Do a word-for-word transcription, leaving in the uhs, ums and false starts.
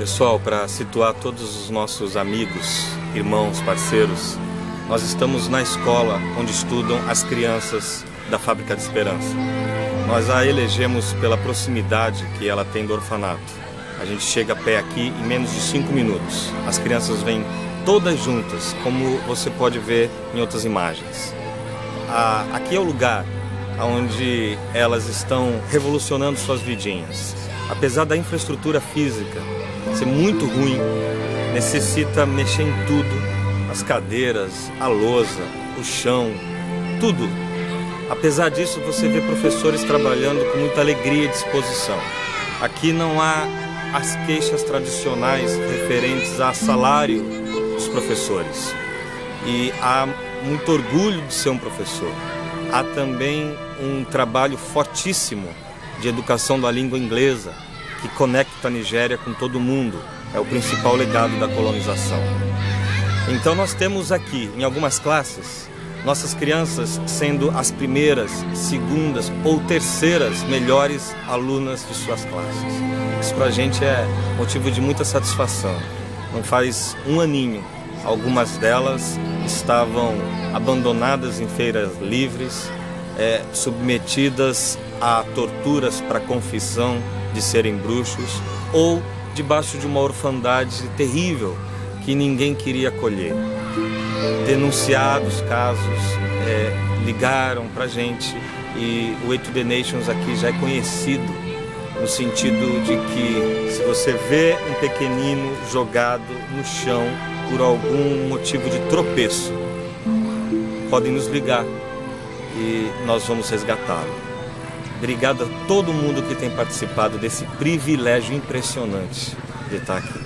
Pessoal, para situar todos os nossos amigos, irmãos, parceiros, nós estamos na escola onde estudam as crianças da Fábrica de Esperança. Nós a elegemos pela proximidade que ela tem do orfanato. A gente chega a pé aqui em menos de cinco minutos. As crianças vêm todas juntas, como você pode ver em outras imagens. Ah, aqui é o lugar onde elas estão revolucionando suas vidinhas. Apesar da infraestrutura física ser muito ruim, necessita mexer em tudo, as cadeiras, a lousa, o chão, tudo. Apesar disso, você vê professores trabalhando com muita alegria e disposição. Aqui não há as queixas tradicionais referentes a salário dos professores. E há muito orgulho de ser um professor. Há também um trabalho fortíssimo de educação da língua inglesa, que conecta a Nigéria com todo mundo. É o principal legado da colonização. Então nós temos aqui, em algumas classes, nossas crianças sendo as primeiras, segundas ou terceiras melhores alunas de suas classes. Isso pra gente é motivo de muita satisfação. Não faz um aninho, algumas delas estavam abandonadas em feiras livres, é, submetidas a torturas para confissão de serem bruxos, ou debaixo de uma orfandade terrível que ninguém queria acolher. Denunciados casos, é, ligaram pra gente, e o Way to the Nations aqui já é conhecido no sentido de que se você vê um pequenino jogado no chão por algum motivo de tropeço, podem nos ligar e nós vamos resgatá-lo. Obrigado a todo mundo que tem participado desse privilégio impressionante de estar aqui.